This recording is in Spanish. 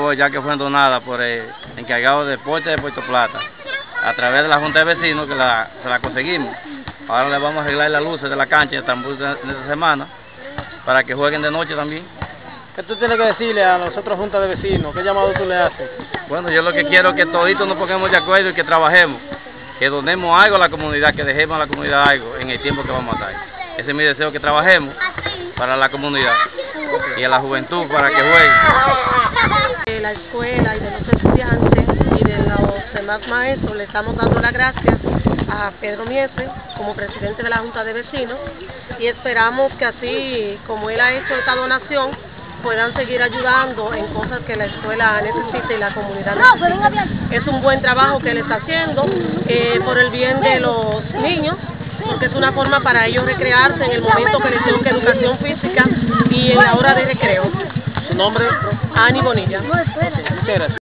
ya que fue donada por el encargado de deporte de Puerto Plata, a través de la Junta de Vecinos, que se la conseguimos. Ahora le vamos a arreglar las luces de la cancha esta semana, para que jueguen de noche también. ¿Qué tú tienes que decirle a los otros juntas de vecinos? ¿Qué llamado tú le haces? Bueno, yo lo que quiero es que toditos nos pongamos de acuerdo y que trabajemos, que donemos algo a la comunidad, que dejemos a la comunidad algo en el tiempo que vamos a estar. Ese es mi deseo, que trabajemos para la comunidad y a la juventud para que jueguen. De la escuela y de los estudiantes y de los demás maestros le estamos dando las gracias a Pedro Miese como presidente de la Junta de Vecinos y esperamos que así como él ha hecho esta donación puedan seguir ayudando en cosas que la escuela necesita y la comunidad necesita. Es un buen trabajo que él está haciendo por el bien de los niños, porque es una forma para ellos recrearse en el momento que les toca educación física y en la hora de recreo. ¿Su nombre? Ani Bonilla.